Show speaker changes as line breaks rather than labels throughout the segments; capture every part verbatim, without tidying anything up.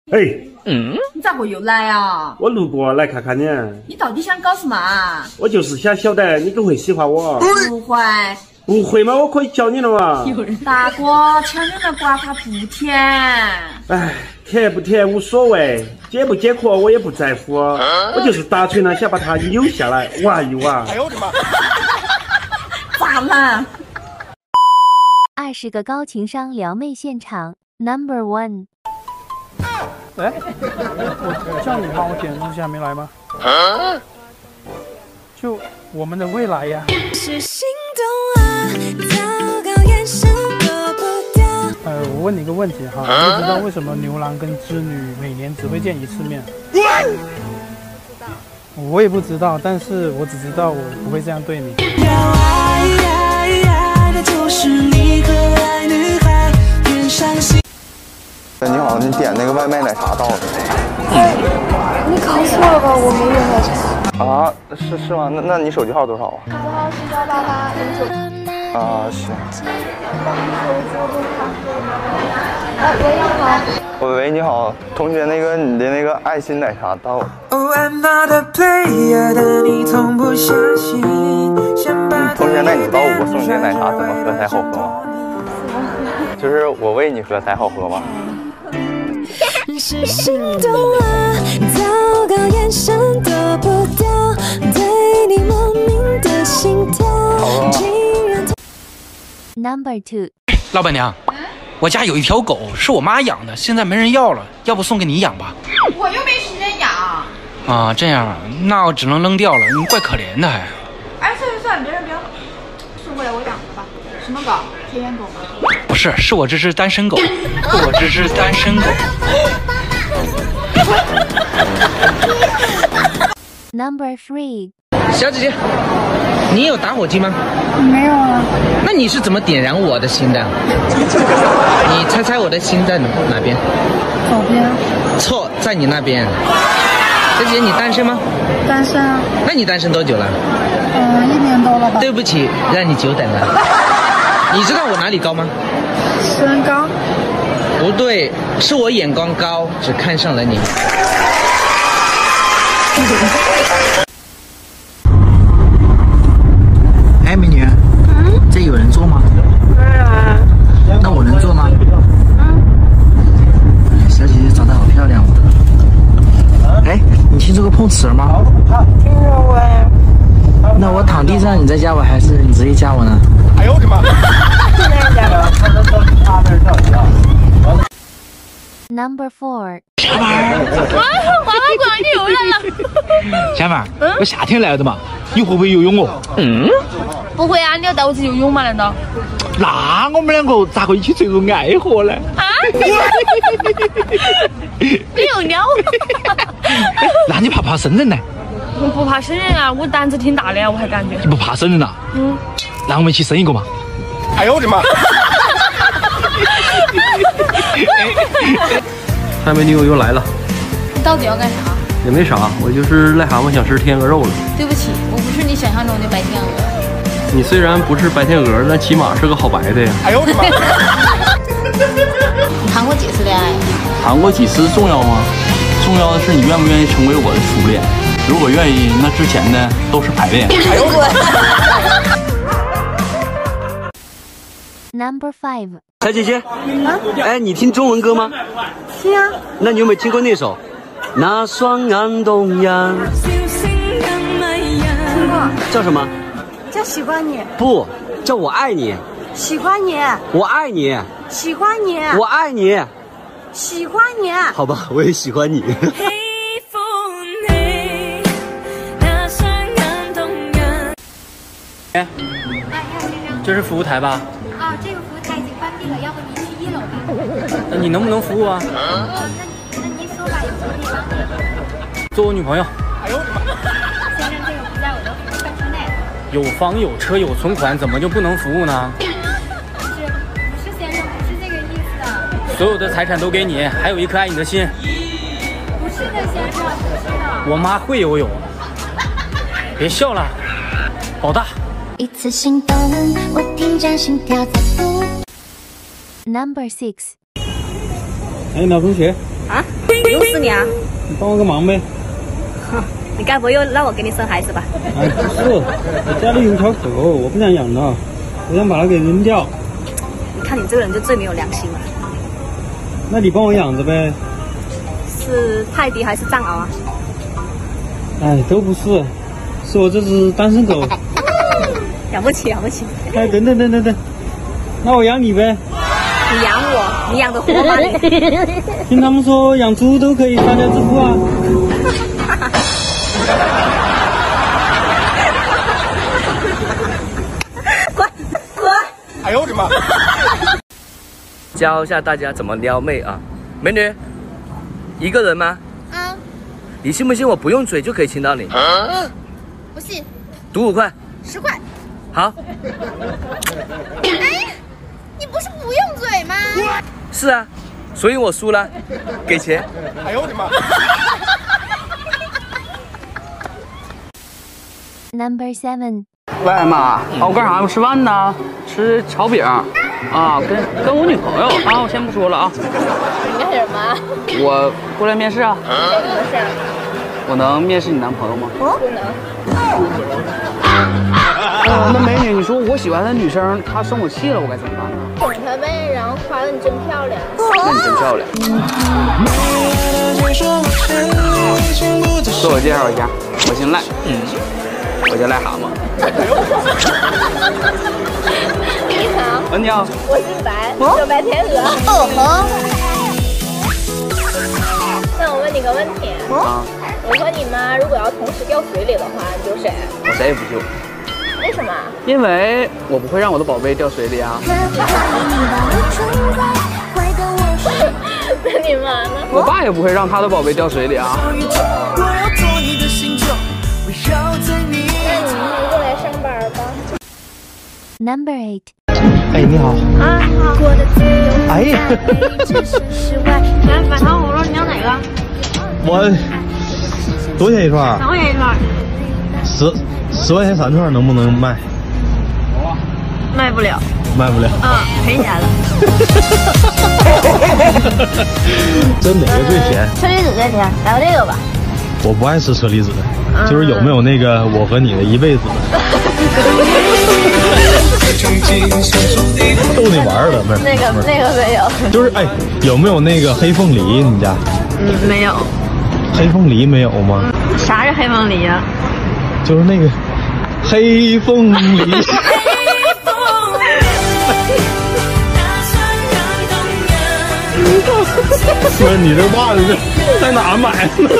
哎，
嗯，你咋个又来啊？
我路过来看看你。
你到底想搞什么啊？
我就是想晓得你更会喜欢我。
不会。
不会吗？我可以教你了嘛。
大哥，前面的瓜它不甜。
哎，甜不甜无所谓，解不解渴我也不在乎。啊、我就是打纯了想把它扭下来玩一玩。哎呦我的妈！
咋了？
二十个高情商撩妹现场 ，Number One。
哎，我叫你帮我点东西还没来吗？啊、就我们的未来呀。是心动啊，糟糕眼神躲不掉。呃，我问你个问题哈，你不知道为什么牛郎跟织女每年只会见一次面？不知道。我也不知道，但是我只知道我不会这样对你。要爱爱爱的就是你可爱女孩，别伤心。
你好，你点那个外卖奶茶到了。
哎，你搞错了吧？我没有奶茶。
啊，是是吗？那那你手机号多少啊？
手机号是幺八八零九。
啊，行。
哎，喂，你好。
喂喂，你好，同学，那个你的那个爱心奶茶到了。
Oh, I'm not a player， 但你从不相信。
同学，那你知道我送你的奶茶怎么喝才好喝吗？就是我喂你喝才好喝吗？是心动啊，糟糕眼神躲不掉，对你莫名的心跳。
Number Two。
老板娘，我家有一条狗，是我妈养的，现在没人要了，要不送给你养吧？
我又没时间养。
啊，这样啊，那我只能扔掉了，你怪可怜的还。
哎，算了算了，别人别人，送过来我养的吧。什么狗？天眼狗吗？
不是，是我这只单身狗，是我这只单身狗。
Number Three。
小姐姐，你有打火机吗？
没有啊。
那你是怎么点燃我的心的？你猜猜我的心在哪边？
左边。
错，在你那边。小姐姐，你单身吗？
单身啊。
那你单身多久了？
嗯，一年多了吧。
对不起，让你久等了。你知道我哪里高吗？
身高。
不对，是我眼光高，只看上了你。
哎，美女，嗯，这有人坐吗？
当然。
那我能坐吗？
嗯。
小姐姐长得好漂亮哦。哎，你听说过碰瓷儿吗？
听说过呀。
那我躺地上，你再加我，还是你直接加我呢？
哎呦我的妈！
Number Four。
小凡儿，哇，娃娃馆你又来了。
小凡儿，嗯、我夏天来的嘛，你会不会游泳哦？
嗯，不会啊，你要带我去游泳吗？难道？
那我们两个咋个一起坠入爱河呢？
啊！你又撩我。
那你怕不怕生人呢？
我不怕生人啊，我胆子挺大的啊，我还感觉。
你不怕生人呐？嗯。那我们一起生一个嘛？
哎呦我的妈！
海美女友又来了。
你到底要干啥？
也没啥，我就是癞蛤蟆想吃天鹅肉了。
对不起，我不是你想象中的白天鹅。
你虽然不是白天鹅，但起码是个好白的呀。
哎呦我的妈！
你谈过几次恋爱？
谈过几次重要吗？重要的是你愿不愿意成为我的初恋。如果愿意，那之前的都是排练。
哎呦我！
Number Five。
小姐姐，啊、哎，你听中文歌吗？
听啊。
那你有没有听过那首？那双岸东洋。
听过。
叫什么？
叫喜欢你。
不，叫我爱你。
喜欢你。
我爱你。
喜欢你。
我爱你。
喜欢你。
好吧，我也喜欢你。
哎，这是服务台吧？
啊，这个服务台已经关闭了，要不您去一楼吧？
那你能不能服务啊？
呃，那那您说吧，有什么可以帮你的？
做我女朋友。
哎呦我的妈！先生，这个不在我的服务范畴内。
有房有车有存款，怎么就不能服务呢？
不是，不是先生，不是这个意思。
所有的财产都给你，还有一颗爱你的心。
不是的，先生，不是的。
我妈会游泳。别笑了，保大。
一次心动，我听着心跳在扑。
Number Six。
哎，老同学。
啊？
死你啊！
你帮我个忙呗。
哼，你该不会又让我给你生孩子吧？
哎，不是，我家里有条狗，我不想养它，我想把它给扔掉。
你看你这个人就最没有良心了。
那你帮我养着呗。
是泰迪还是藏獒啊？
哎，都不是，是我这只单身狗。
养不起，养不起。
哎，等等等等等，那我养你呗。
你养我，你养得活吗？
听他们说养猪都可以发家致富啊。
滚滚！
哎呦我的妈！
教一下大家怎么撩妹啊，美女，一个人吗？
啊。
你信不信我不用嘴就可以亲到你？
啊、不信。
赌五块。
十块。
好。
哎，你不是不用嘴吗？
是啊，所以我输了，给钱。
哎呦我的妈
！Number seven。
喂妈，我干啥要吃饭呢？吃炒饼啊，跟跟我女朋友啊，我先不说了啊。
你干什么？
我过来面试啊。
什么事？
我能面试你男朋友吗？
不能。
啊，那美女，你说我喜欢的女生，她生我气了，我该怎么办呢？
哄她呗，然后夸她你真漂亮。
那你真漂亮。自我介绍一下，我姓赖，嗯，我叫癞蛤蟆。
你好。
啊，你好。
我姓白，叫白天鹅。哦吼。那我问你个问题。
啊。
我和你妈如果要同时掉水里的话，你救谁？
我谁也不救。
为什么？
因为我不会让我的宝贝掉水里啊。
那你妈呢？
我爸也不会让他的宝贝掉水里啊。
那你明天过来上班吧。
Number eight。
哎，你好。
啊，你好。
哎呀。
来买糖葫芦，你要哪个？
我多少钱一串？
三块钱一串。
十十块钱三串能不能卖？
卖不了。
卖不了。
嗯，赔钱了。
这哪个最甜？
车厘子最甜，来个这个吧。
我不爱吃车厘子，嗯、就是有没有那个我和你的一辈子的？逗你玩的，没有。
那个那个没有。
就是哎，有没有那个黑凤梨？你家？
嗯，没有。
黑凤梨没有吗？
嗯、啥是黑凤梨呀、啊？
就是那个黑凤梨。说你这袜子在哪买的？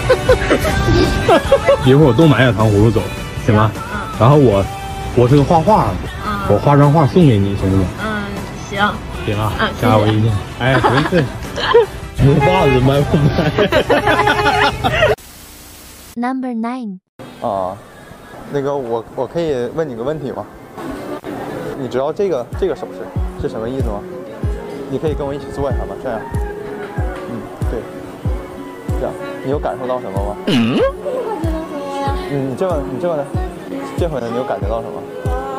一会儿我多买点糖葫芦走，行吗？嗯。然后我，我是个画画的，嗯、我画张画送给你，行不行？
嗯，行。
行啊，
嗯，
加我微信。哎，不是，这袜子卖不卖
？Number nine。
啊，那个我我可以问你个问题吗？你知道这个这个手势是什么意思吗？你可以跟我一起做一下吗？这样。嗯，对，这样，你有感受到什么吗？嗯。嗯，你这么你这么的，这会呢，你有感觉到什么？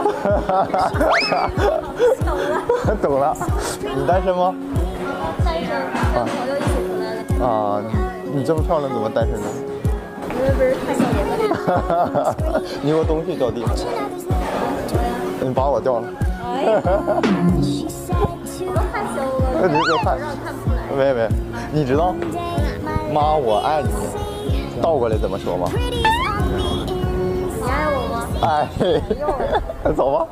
懂了。懂了。你单身吗？
单身。跟朋友一起出来的。啊，
你这么漂亮，怎么单身呢？
因为不是太小脸了。
你有东西掉地上。你把我掉了。哎呀。
我都害羞了。
你就害。没没，你知道妈我爱你倒过来怎么说吗？
你爱我吗？
爱。走吧。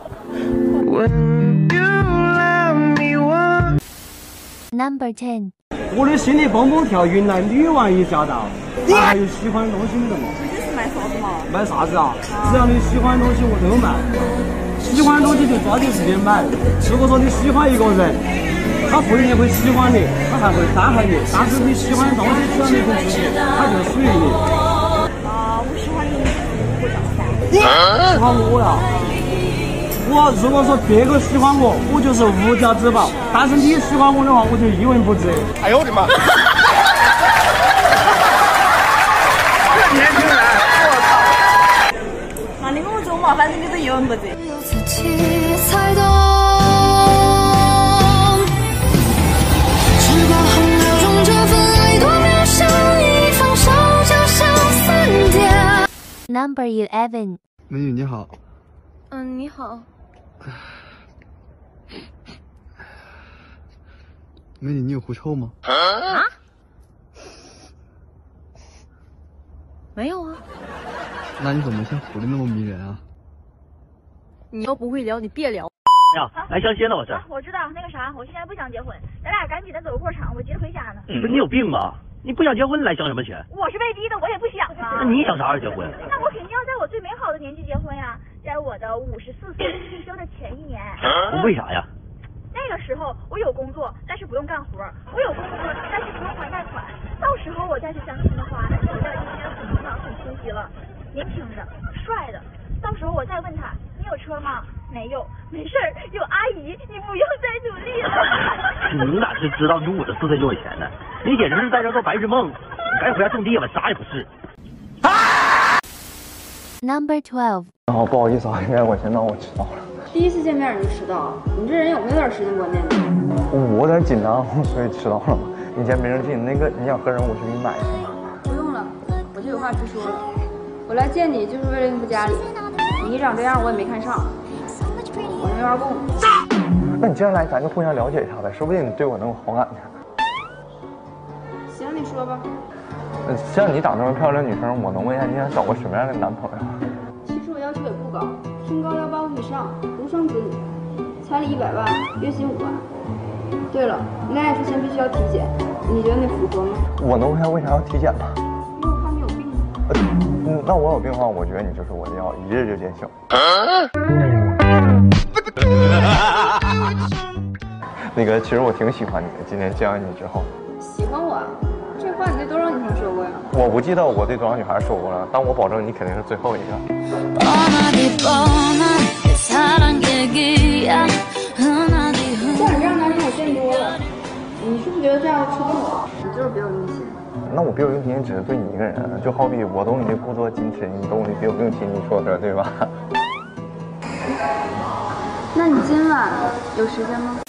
Number ten。
我的心里蹦蹦跳，云南女王已驾到。还有喜欢的东西没得嘛？
这是卖啥子嘛？
卖啥子啊？只要你喜欢的东西我都卖。喜欢的东西就抓紧时间买。如果说你喜欢一个人，他不一定会喜欢你，他还会伤害你。但是你喜欢的东西，只要你肯自己，它就属于你。
啊，我喜欢你，我叫啥？
喜欢我呀？我如果说别个喜欢我，我就是无价之宝；但是你喜欢我的话，我就一文不值。
哎呦我的妈！
年轻人，我操！
那你跟我走嘛，反正你都一文不值。
时光洪流中，这份爱多渺小。
Number eleven。
美女你好。
嗯，你好。
美女，你有狐臭吗？
啊？没有啊。
那你怎么像狐狸那么迷人啊？
你要不会聊，你别聊。
呀，来相亲了，我是。
我知道那个啥，我现在不想结婚，咱俩赶紧的走个过场，我急着回家呢。
不是你有病吧？你不想结婚来相什么亲？
我是被逼的，我也不想啊。
那你想啥时候结婚？
那我肯定要在我最美好的年纪结婚呀，在我的五十四岁退休的前一年。
为啥呀？
那个时候我有工作，但是不用干活；我有工作，但是不用还贷款。到时候我再去相亲的话，我的应该很明朗、很清晰了，年轻的、帅的。到时候我再问他，你有车吗？没有，没事儿，有阿姨，你不用再努力了。
你哪是知道你五十四岁就有钱呢？你简直是在这做白日梦！你赶紧回家种地吧，啥也不是。
Number twelve。
哦，不好意思啊，因为我先到我迟到了。
第一次见面你就迟到，你这人有没有点时间观念呢？
我有点紧张，所以迟到了嘛。你先别生气，那个你想喝什么，我去给你买行吗？
不用了，我就有话直说了。我来见你就是为了应付家里，你长这样我也没看上，我没法供。
那你既然来，咱就互相了解一下呗，说不定你对我能有好感呢。
行，你说吧。
像你长这么漂亮的女生，我能问一下你想找个什么样的男朋友？
其实我要求也不高，身高幺八五以上，独生子女，彩礼一百万，月薪五万。对了，恋爱之前必须要体检，你觉得那符合吗？
我能问下为啥要体检吗？
因为我怕你有病。
嗯，那我有病的话，我觉得你就是我的药，一日就见效。那个，其实我挺喜欢你的。今天见完你之后，
喜欢我？这话你对多少女生说过呀？
我不记得我对多少女孩说过了，但我保证你肯定是最后一个。
像你这样男人我见多了，你是不是觉得这样吃动我？你就是别有用心。
那我别有用心只是对你一个人，就好比我懂你的故作矜持，你懂我的别有用心，你说的对吧？
那你今晚有时间吗？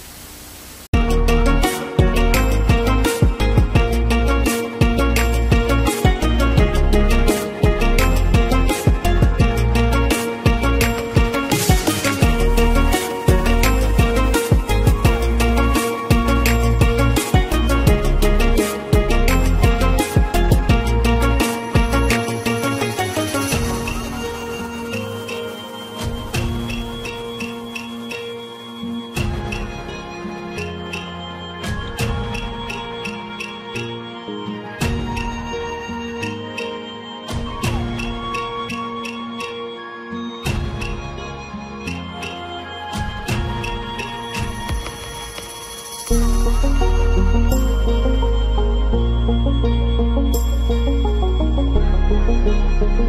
Thank you.